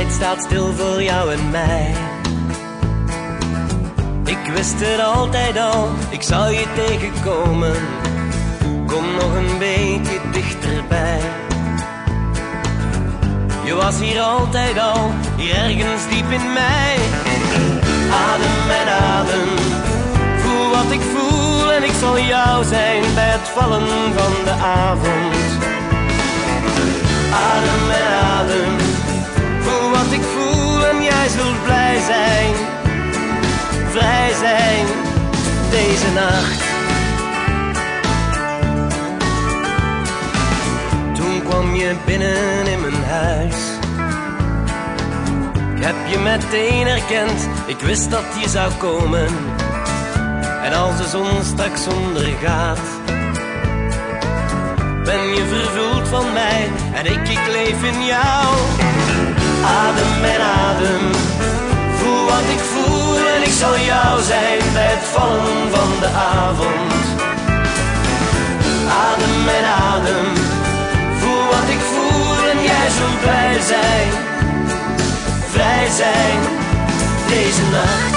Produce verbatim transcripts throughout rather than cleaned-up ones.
tijd staat stil voor jou en mij. Ik wist het altijd al, ik zou je tegenkomen. Kom nog een beetje dichterbij. Je was hier altijd al, hier ergens diep in mij. Adem en adem, voel wat ik voel en ik zal jou zijn bij het vallen van de avond. Adem en adem, voel wat ik voel en jij zult blij zijn, vrij zijn deze nacht. Toen kwam je binnen in mijn huis. Ik heb je meteen herkend, ik wist dat je zou komen. En als de zon straks ondergaat, ben je vervuld van mij en ik, ik leef in jou. Adem en adem, voel wat ik voel en ik zal jou zijn bij het vallen van de avond. Adem en adem, voel wat ik voel en jij zult blij zijn, vrij zijn deze nacht.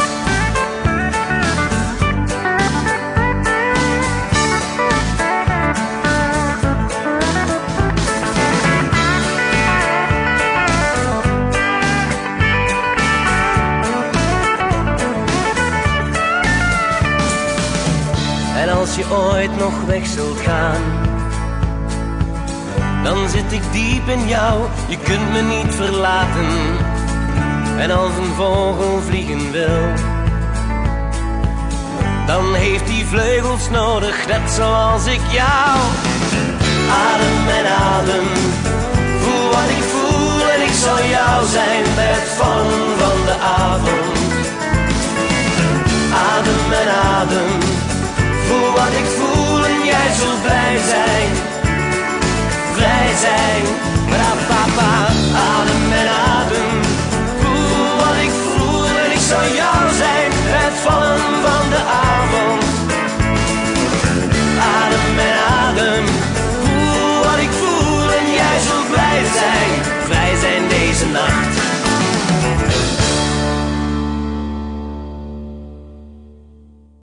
En als je ooit nog weg zult gaan, dan zit ik diep in jou, je kunt me niet verlaten. En als een vogel vliegen wil, dan heeft hij vleugels nodig, net zoals ik jou. Adem en adem, voel wat ik voel en ik zal jou zijn bij het vallen van de avond. Adem en adem, voel wat ik voel en jij zult blij zijn, vrij zijn